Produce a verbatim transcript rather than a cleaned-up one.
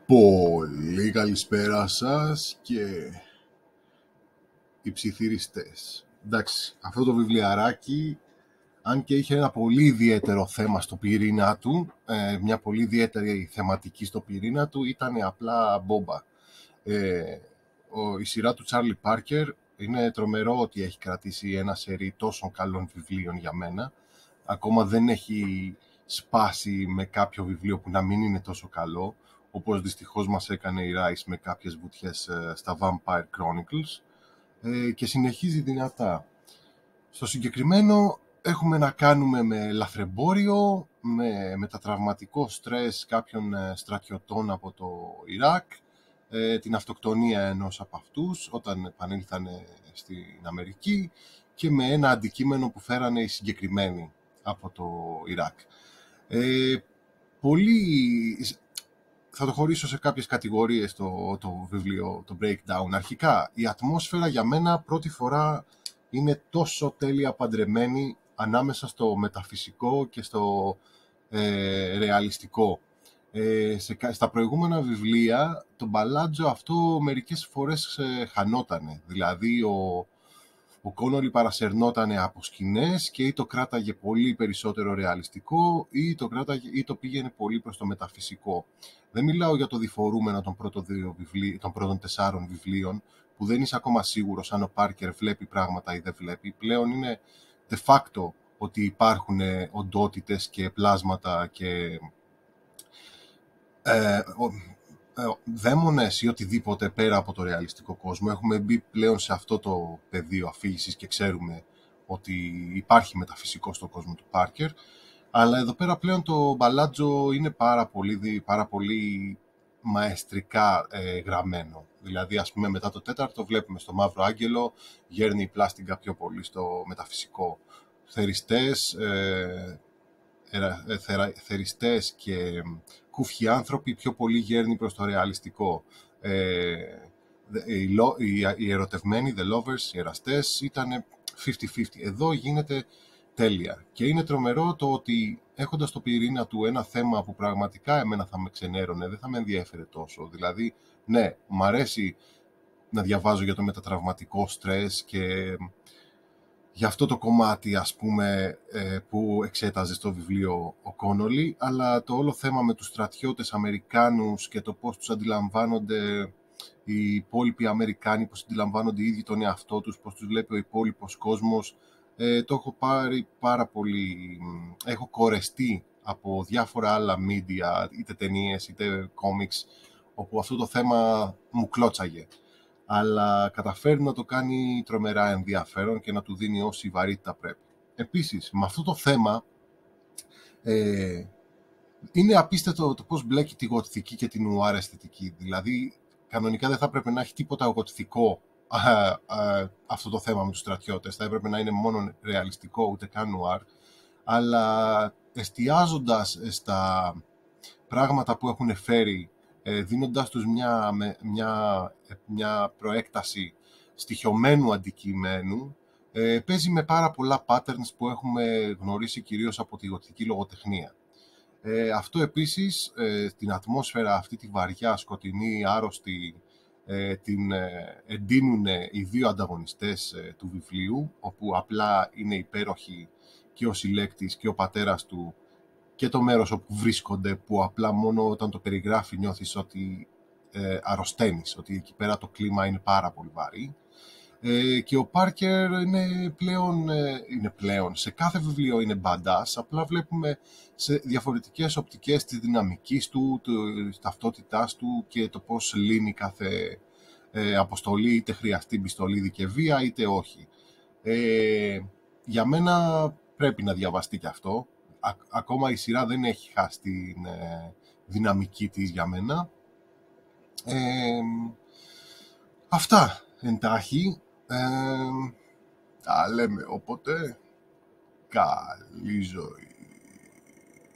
Πολύ καλησπέρα σας και οι ψιθυριστές. Εντάξει, αυτό το βιβλιαράκι, αν και είχε ένα πολύ ιδιαίτερο θέμα στο πυρήνα του, ε, μια πολύ ιδιαίτερη θεματική στο πυρήνα του, ήταν απλά μπόμπα. Ε, ο, η σειρά του Τσάρλι Πάρκερ είναι τρομερό ότι έχει κρατήσει ένα σερί τόσων καλών βιβλίων για μένα. Ακόμα δεν έχει σπάσει με κάποιο βιβλίο που να μην είναι τόσο καλό, όπως δυστυχώς μας έκανε η Rice με κάποιες βουτιές στα Vampire Chronicles, ε, και συνεχίζει δυνατά. Στο συγκεκριμένο έχουμε να κάνουμε με λαθρεμπόριο, με μετατραυματικό στρες κάποιων στρατιωτών από το Ιράκ, ε, την αυτοκτονία ενός από αυτούς όταν επανήλθαν στην Αμερική και με ένα αντικείμενο που φέρανε οι συγκεκριμένοι από το Ιράκ. Ε, πολύ... Θα το χωρίσω σε κάποιες κατηγορίες το, το βιβλίο, το breakdown. Αρχικά, η ατμόσφαιρα για μένα πρώτη φορά είναι τόσο τέλεια παντρεμένη ανάμεσα στο μεταφυσικό και στο ε, ρεαλιστικό. Ε, σε, στα προηγούμενα βιβλία, το μπαλάντζο αυτό μερικές φορές ε, χανότανε. Δηλαδή, ο, ο Κόνολι παρασερνότανε από σκηνές και ή το κράταγε πολύ περισσότερο ρεαλιστικό ή το, κράταγε, ή το πήγαινε πολύ προς το μεταφυσικό. Δεν μιλάω για το διφορούμενο των πρώτων, δύο βιβλί, των πρώτων τεσσάρων βιβλίων, που δεν είσαι ακόμα σίγουρος αν ο Πάρκερ βλέπει πράγματα ή δεν βλέπει. Πλέον είναι de facto ότι υπάρχουν οντότητες και πλάσματα και ε, δαίμονες ή οτιδήποτε πέρα από το ρεαλιστικό κόσμο. Έχουμε μπει πλέον σε αυτό το πεδίο αφήγησης και ξέρουμε ότι υπάρχει μεταφυσικό στον κόσμο του Πάρκερ. Αλλά εδώ πέρα πλέον το μπαλάντζο είναι πάρα πολύ, πάρα πολύ μαεστρικά ε, γραμμένο. Δηλαδή, ας πούμε, μετά το τέταρτο βλέπουμε στο Μαύρο Άγγελο, γέρνει η πλάστιγκα πιο πολύ στο μεταφυσικό. Θεριστές, ε, ε, θερα, θεριστές και κούφιοι άνθρωποι πιο πολύ γέρνει προς το ρεαλιστικό. Ε, οι, οι, οι ερωτευμένοι, the lovers, οι εραστές, ήταν πενήντα πενήντα. Εδώ γίνεται τέλεια. Και είναι τρομερό το ότι έχοντας το πυρήνα του ένα θέμα που πραγματικά εμένα θα με ξενέρωνε, δεν θα με ενδιέφερε τόσο. Δηλαδή, ναι, μ' αρέσει να διαβάζω για το μετατραυματικό στρες και για αυτό το κομμάτι, ας πούμε, που εξέταζε στο βιβλίο ο Κόνολι, αλλά το όλο θέμα με τους στρατιώτες Αμερικάνους και το πώς τους αντιλαμβάνονται οι υπόλοιποι Αμερικάνοι, πώς αντιλαμβάνονται οι ίδιοι τον εαυτό τους, πώς τους βλέπει ο υπόλοιπος κόσμος, ε, το έχω πάρει πάρα πολύ, έχω κορεστεί από διάφορα άλλα media, είτε ταινίες είτε comics, όπου αυτό το θέμα μου κλώτσαγε. Αλλά καταφέρει να το κάνει τρομερά ενδιαφέρον και να του δίνει όση βαρύτητα πρέπει. Επίσης, με αυτό το θέμα, ε, είναι απίστευτο το πώς μπλέκει τη γοτθική και την νουάρ αισθητική. Δηλαδή, κανονικά δεν θα έπρεπε να έχει τίποτα γοτθικό α, α, αυτό το θέμα με τους στρατιώτες. Θα έπρεπε να είναι μόνο ρεαλιστικό, ούτε καν νουάρ. Αλλά εστιάζοντας στα πράγματα που έχουν φέρει, δίνοντάς τους μια, μια, μια προέκταση στοιχειωμένου αντικειμένου, ε, παίζει με πάρα πολλά patterns που έχουμε γνωρίσει κυρίως από τη γοτθική λογοτεχνία. Ε, αυτό επίσης, ε, την ατμόσφαιρα αυτή τη βαριά, σκοτεινή, άρρωστη, ε, την ε, εντείνουν οι δύο ανταγωνιστές ε, του βιβλίου, όπου απλά είναι υπέροχοι και ο συλλέκτης και ο πατέρας του, και το μέρος όπου βρίσκονται, που απλά μόνο όταν το περιγράφει νιώθεις ότι ε, αρρωσταίνεις, ότι εκεί πέρα το κλίμα είναι πάρα πολύ βαρύ. Ε, και ο Πάρκερ είναι πλέον, ε, είναι πλέον, σε κάθε βιβλίο είναι badass, απλά βλέπουμε σε διαφορετικές οπτικές της δυναμικής του, της ταυτότητάς του και το πώς λύνει κάθε ε, αποστολή, είτε χρειαστεί πιστολίδι και βία, είτε όχι. Ε, για μένα πρέπει να διαβαστεί και αυτό. Ακόμα η σειρά δεν έχει χάσει την ε, δυναμική της για μένα. Ε, αυτά εντάχει. Ε, τα λέμε όποτε. Καλή ζωή.